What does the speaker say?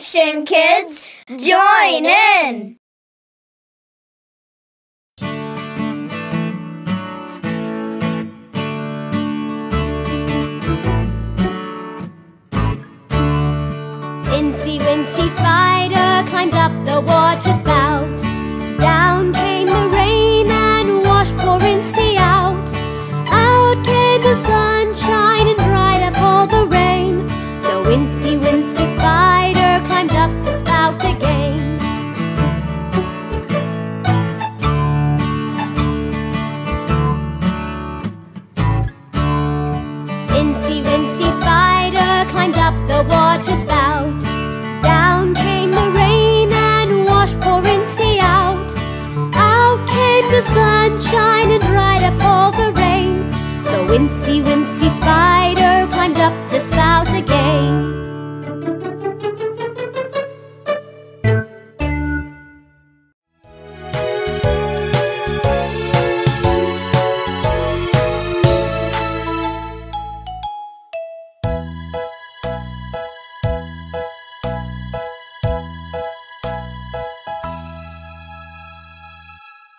action, kids! Join in! Incy Wincy spider climbed up the water spout. Down came the rain and washed poor Incy out. Out came the sunshine and dried up all the rain. So Incy Wincy spider climbed up the spout again. Incy Wincy spider climbed up the water spout.